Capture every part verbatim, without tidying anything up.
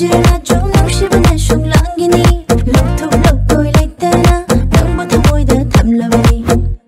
삼주나 좀 놈씹은 한 숑랑이니 록톡록토이 라이트나 낭부터 모이다 담라바니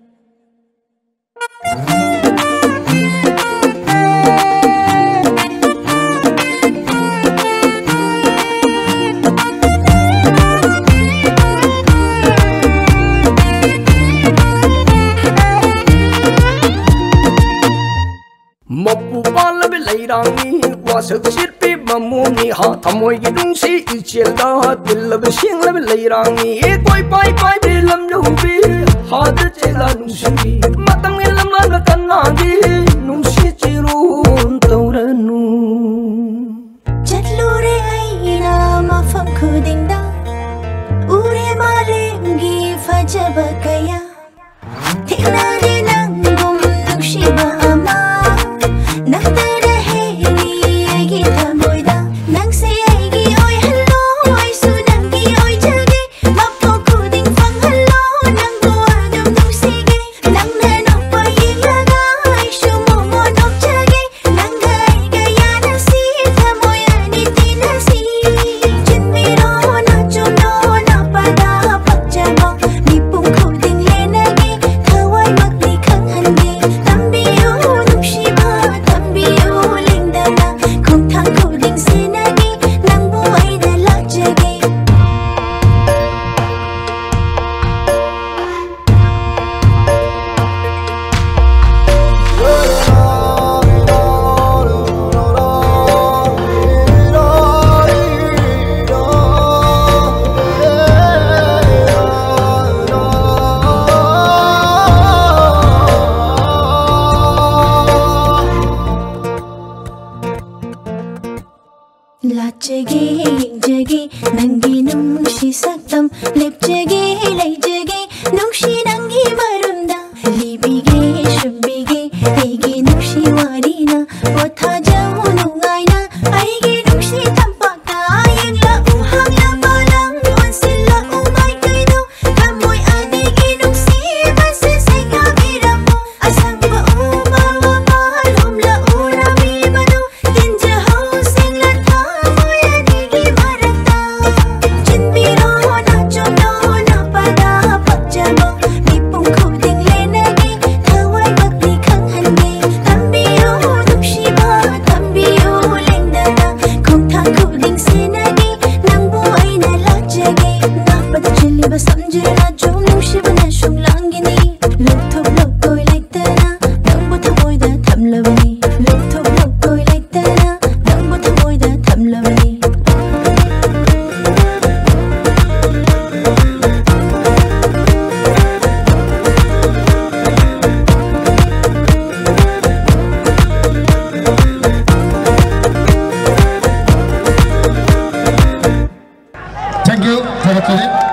Mopupala bilairani wasak sirpi mamuni ha thamoi gi dungsi ichela dil bi sing la bilairani e koi pai pai bilam lumbi ha de chela nungsi matang lam la kanna gi nungsi chirun tauranu chatlure aina mafam khudingda ure malengi fajaba kaya thiknani nangum nungshiba ama Nagtara heli agi tamoida nangse agi oi hello oi sunangi oi jage mappo kuding fang hello nang buagam nungsige nang nanok payilaga ai shumo monok jage nang gai gaya nasi tamoya ni tinasi jinmiro na chumno na pada pakjabo nipung kuding lenage thawai makni khang hange tambiyo nungshiba Lachege yingjege nangi nungshi saktam lepjege leijege nungshi nangi marunda libige shubige aigi nungshi warina otha jamu nungaina aigi nungshi tampakta ayengla uhang la palang wansilla umay kaino kamoy adigi nungsi base sega biramo asang ba uma wa malum la urami mano tinja housing la Samjana jom nungshibana shunglangini Loktok loktoi laitana Nangbo thamoida thamlavani Loktok loktoi laitana Nangbo thamoida thamlavani Thank you, Director.